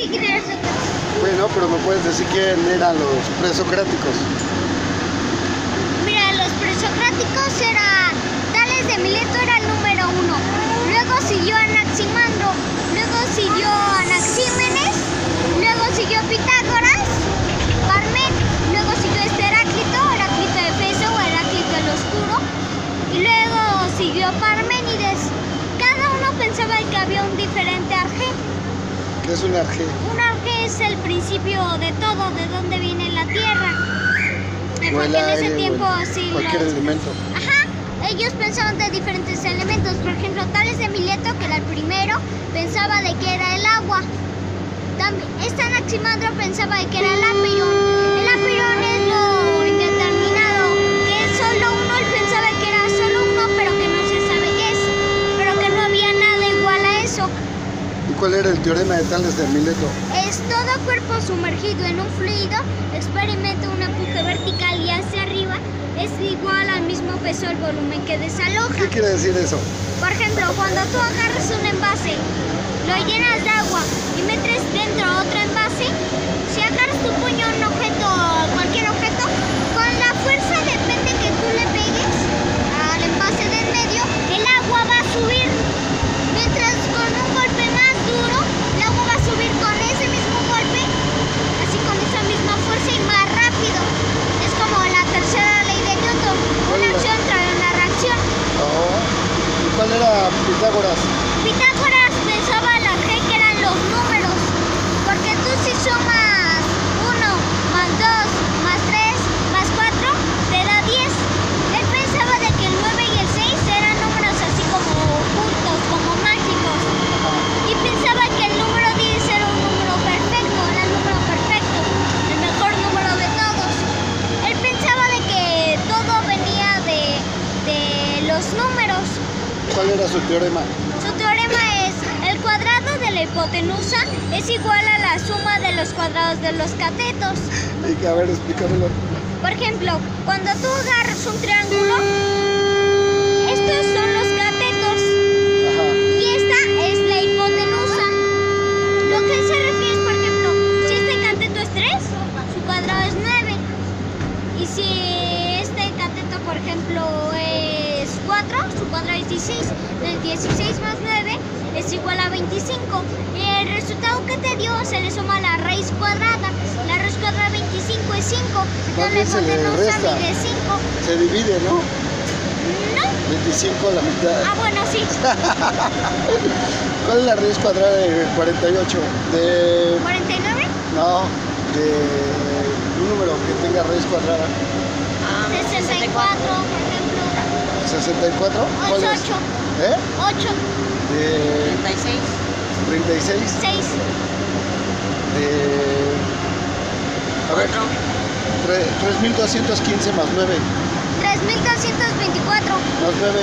sé quién era Sócrates. Bueno, pero me puedes decir quién eran los presocráticos. Mira, los presocráticos eran Tales de Mileto, era el número 1. Luego siguió Anaximandro, luego siguió Anaxímenes, luego siguió Pitágoras, Parménides, luego siguió Heráclito, Heráclito de Éfeso o Heráclito el Oscuro, y luego siguió Parménides. Cada uno pensaba que había un diferente arjé. ¿Qué es un arjé? Un arjé es el principio de todo, de dónde viene la tierra. Porque en ese tiempo sí. Cualquier elemento. Ajá, ellos pensaban de diferentes elementos. Por ejemplo, Tales de Mileto, que era el primero, pensaba de que era el agua. También Anaximandro pensaba de que era el apirón. El apirón es lo indeterminado, que es solo uno. Él pensaba que era solo uno, pero que no se sabe qué es, pero que no había nada igual a eso. ¿Y cuál era el teorema de Tales de Mileto? Es todo cuerpo sumergido en un fluido experimenta un empuje vertical y hacia arriba es igual al mismo peso del volumen que desaloja. ¿Qué quiere decir eso? Por ejemplo, cuando tú agarras un envase, lo llenas de agua y metes dentro otro envase, si agarras tu puño a un objeto, cualquier objeto, con la fuerza depende que tú le pegues al envase de en medio, el agua va a subir. Mientras con un golpe más duro, el agua va a subir con ese mismo golpe, así con esa misma fuerza y más rápido. Es como la tercera ley de Newton. Una acción trae una reacción. Oh. ¿Y cuál era Pitágoras? Pitágoras pensaba la G que eran los números, porque tú si sumas 1 más 2 más 3 más 4 te da 10. Él pensaba de que el 9 y el 6 eran números así como ocultos, como mágicos. Y pensaba que el número 10 era un número perfecto, era el número perfecto, el mejor número de todos. Él pensaba de que todo venía de los números. ¿Cuál era su teorema? Su teorema es el cuadrado de la hipotenusa es igual a la suma de los cuadrados de los catetos. A ver, explícamelo. Por ejemplo, cuando tú agarras un triángulo, estos son los catetos. Ajá. Y esta es la hipotenusa. Lo que se refiere es, por ejemplo, si este cateto es 3, su cuadrado es 9. Y si este cateto, por ejemplo, es 4, su cuadrado es 16. El 16 más 9 es igual a 25. Y el resultado que te dio se le suma la raíz cuadrada. La raíz cuadrada de 25 es 5. Entonces la hipotenusa mide 5. Se divide, ¿no? No. 25 la mitad. Ah, bueno, sí. ¿Cuál es la raíz cuadrada de 48? De... 49. No, de un número que tenga raíz cuadrada. 64, por ejemplo. ¿64? ¿Cuál es? 8. ¿Eh? 8. De 36. 36. 6. De... A ver, 3215 más 9. 3224. Más 9.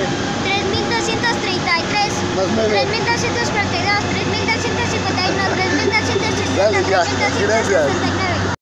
3233. Más 9. 3242. 3251. 3260. Dale, ya, gracias. 3269.